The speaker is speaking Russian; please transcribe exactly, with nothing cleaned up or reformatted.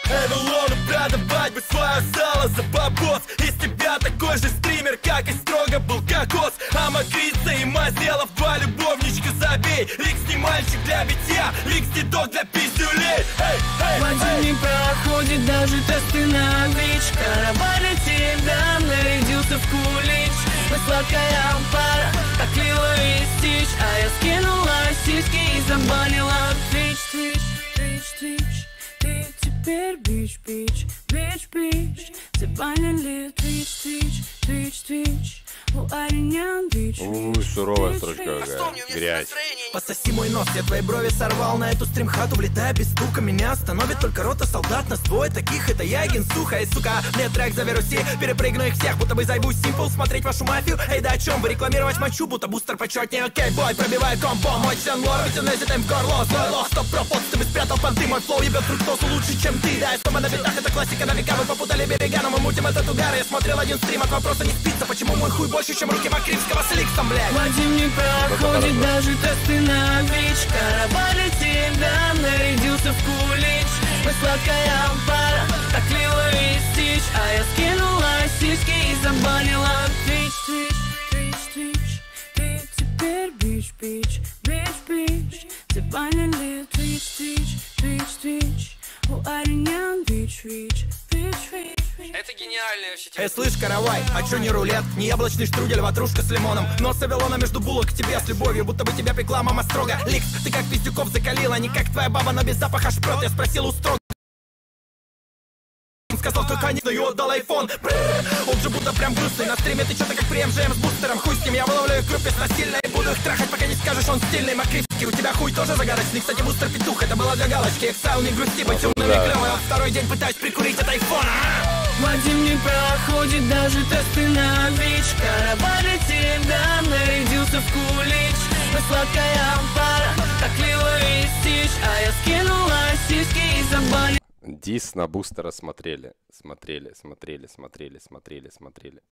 Эвелону продавать бы свое сало за бабос. Из тебя такой же стример, как и строго был кокос. А Макрица и Мазелов, два любовничка забей. Ликс не мальчик для битья, Ликс не док для пиздюлей. Один не проходит даже тесты на ВИЧ. Каравали тебя нарядился в кулич. Мы сладкая пара, как Лила и Стич. А я скинула сиськи и забанила Твич, Твич, Твич, Твич. Ты теперь бич, бич, бич, бич. Забанили Твич, Твич, Твич, Твич. У Аринян бич. Уй, суровая строчка какая, грязь. Пососи мой нос, я твои брови сорвал на эту стримхату, влетая без стука. Меня остановит только рота солдат, нас двое таких, это я и Генсуха. И сука, мне трек завируси, перепрыгну их всех, будто бы зайбу симпл, смотреть вашу мафию. Эй, да о чем вы, рекламировать мочу, будто бустер почетнее. Окей, бой, пробивай комбо, мой член лор, ведь он несет им в горло. Злой лох, стоп, пропот, ты бы спрятал понты, мой флоу ебет фруктозу лучше, чем ты. Да, я на битах, это классика на века, вы попутали берега, но мы мутим этот угар. Я смотрел один стрим, от вопроса не спится, почему мой хуй больше, чем руки Макривского с Ликсом, блядь. Вадим не проходит даже тесты на ВИЧ. Каравали тебя нарядился в кулич. Мы сладкая пара, как Лила и Стич. А я скинула сиськи и забанила Твич, Твич, Твич, Твич. Ты теперь бич, бич, бич, бич. Забанили Твич, Твич, Твич, Твич. У Аринян бич, вич, бич, вич. Это гениальный вообще. Эй, слышь, каравай, а чё не рулет? Не яблочный штрудель, ватрушка с лимоном. Нос Авелона между булок к тебе с любовью, будто бы тебя пекла мама строго. Ликс, ты как пиздюков закалила, не как твоя баба, но без запаха шпрот. Я спросил у строго. Сказал, что конечно, и отдал айфон. Бррр, он же будто прям грустный. На стриме ты что-то как при эм джи эм с бустером. Хуй с ним, я выловлю их в группе насильно и буду их трахать, пока не скажешь, он стильный. Макривский, у тебя хуй тоже загадочный. Кстати, бустер петух, это было для галочки. Эксайл, не грусти, быть умным и клёвый. Вот второй день пытаюсь прикурить от айфона. Вадим не проходит даже тесты на ВИЧ. Каравали тебя нарядился в кулич. Мы сладкая пара, как Лила и Стич. А я скинула сиськи и забанила. Дис на бустера смотрели, смотрели, смотрели, смотрели, смотрели, смотрели.